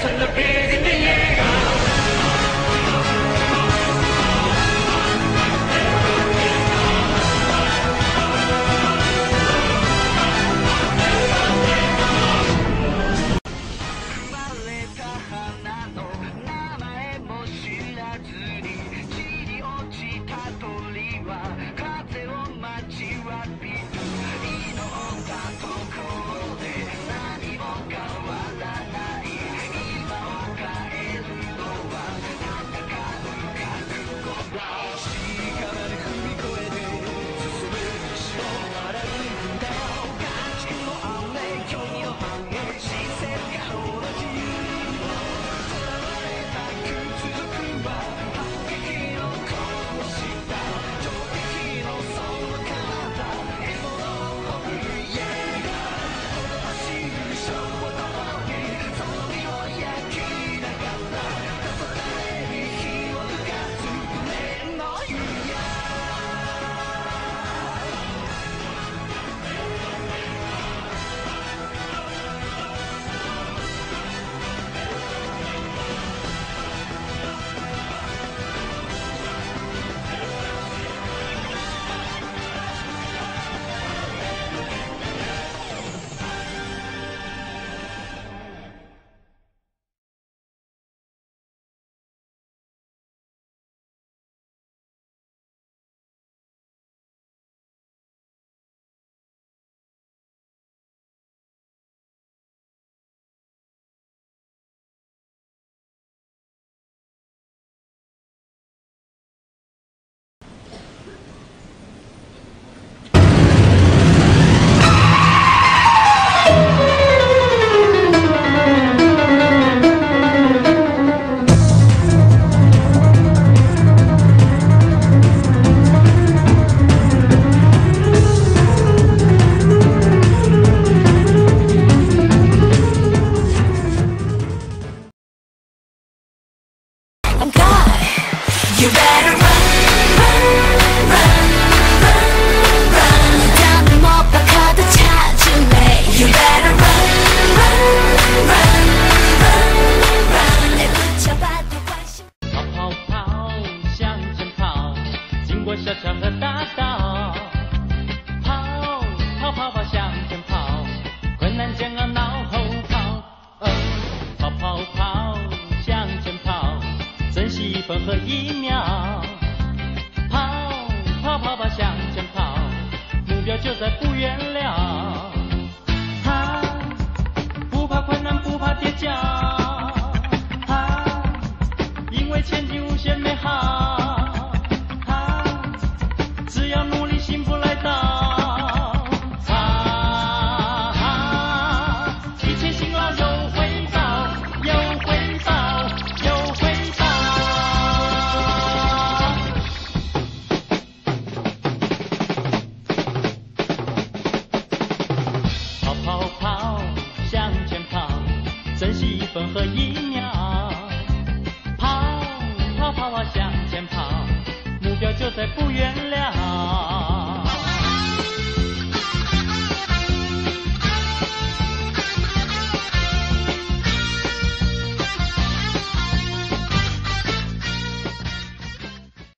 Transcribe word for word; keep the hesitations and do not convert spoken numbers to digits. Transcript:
成了别人的野狗。生まれた花の名前も知らずに地に落ちた鳥は風を待ちわびる。祈ったところで何も変わらない。今を変えるのは戦う覚悟だ。屍踏み越えて進む道を歩くんだよ。感情の雨距離を反映視線が同じ。囚われた屈辱は反撃を殺した衝撃のその体獲物を追う家が走る衝動にその身を焼きながら黄昏に火を吹かす船の湯やYou better run, run, run, run, run. 담을 못 박아도 찾을래. You better run, run, run, run, run. 내 붙여봐도 관심. 跑跑跑，向前跑，经过小桥和大道。跑跑跑跑向前跑，困难煎熬脑后跑。哦，跑跑跑向前跑，珍惜一分和一秒。跑跑跑跑向前跑，目标就在不远了。啊，不怕困难，不怕跌跤。啊，因为前景无限美好。啊，只要努力，幸福来到。啊，提前辛劳有回报，有回报，有回报。跑跑跑，向前跑，珍惜一分和一